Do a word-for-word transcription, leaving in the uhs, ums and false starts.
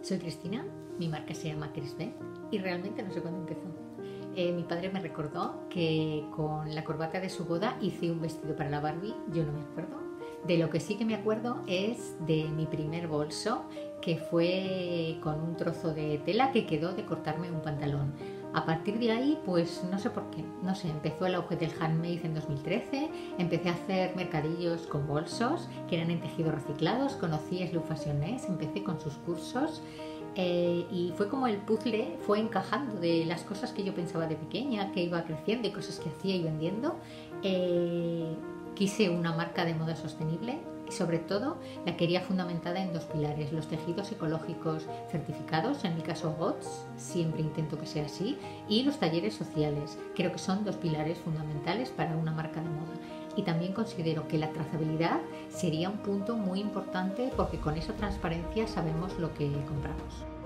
Soy Cristina, mi marca se llama Crisbe y realmente no sé cuándo empezó. Eh, mi padre me recordó que con la corbata de su boda hice un vestido para la Barbie, yo no me acuerdo. De lo que sí que me acuerdo es de mi primer bolso, que fue con un trozo de tela que quedó de cortarme un pantalón. A partir de ahí, pues no sé por qué, no sé, empezó el auge del handmade en dos mil trece, empecé a hacer mercadillos con bolsos que eran en tejidos reciclados, conocí Slow Fashionés, empecé con sus cursos eh, y fue como el puzzle fue encajando de las cosas que yo pensaba de pequeña, que iba creciendo y cosas que hacía y vendiendo. Eh, quise una marca de moda sostenible y sobre todo la quería fundamentada en dos pilares: los tejidos ecológicos certificados, en mi caso G O T S, siempre intento que sea así, y los talleres sociales. Creo que son dos pilares fundamentales para una marca de moda. Y también considero que la trazabilidad sería un punto muy importante, porque con esa transparencia sabemos lo que compramos.